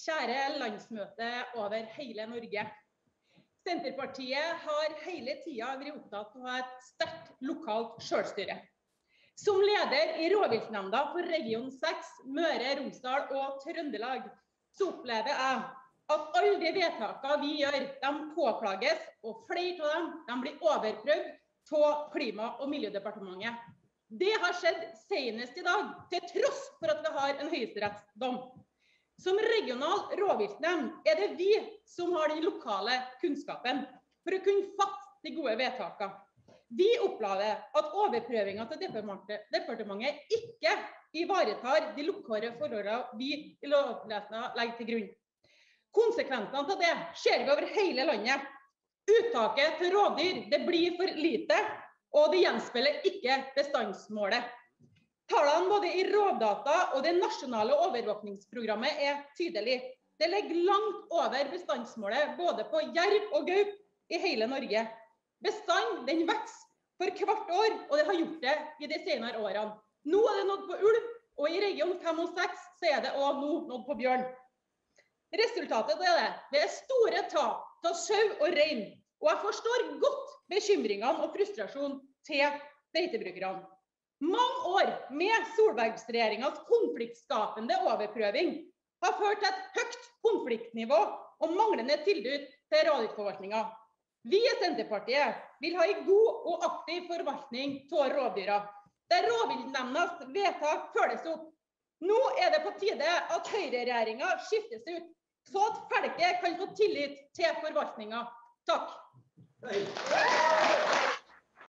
Kjære landsmøte over hele Norge. Senterpartiet har hele tiden vært opptatt av et sterkt lokalt selvstyre. Som leder i rovviltnemnda for region 6, Møre, Romsdal og Trøndelag, så opplever jeg at alle de vedtakene vi gjør, de påklages, og flere av dem blir overprøvd av Klima- og miljødepartementet. Det har skjedd senest i dag, til tross for at vi har en høyesterettsdom. Som regional rovviltnemnd er det vi som har den lokale kunnskapen for å kunne fatte de gode vedtakene. Vi opplever at overprøvingen til departementet ikke ivaretar de lokale forholdene vi i lovlesningen legger til grunn. Konsekvensene av det ser vi over hele landet. Uttaket til rovdyr det blir for lite, og det gjenspeiler ikke bestandsmålet. Tallene både i Rovdata og det nasjonale overvåkningsprogrammet er tydelige. Det ligger langt over bestandsmålet både på jerv og gaup i hele Norge. Bestand den vokser for hvert år, og det har gjort det i de senere årene. Nå er det nådd på ulv, og i region 5 og 6 så er det også nå nådd på bjørn. Resultatet er det er store tap av sau og rein, og jeg forstår godt bekymringene og frustrasjonen til beitebrukerne. Mange år med Solbergs-regjeringens konfliktskapende overprøving har ført til et høyt konfliktnivå og manglende tilbud til rovdyrforvaltningen. Vi i Senterpartiet vil ha en god og aktiv forvaltning av rovdyra, der rovviltnemndas vedtak følges opp. Nå er det på tide at Høyre-regjeringen skiftes ut, så at folket kan få tillit til forvaltningen. Takk.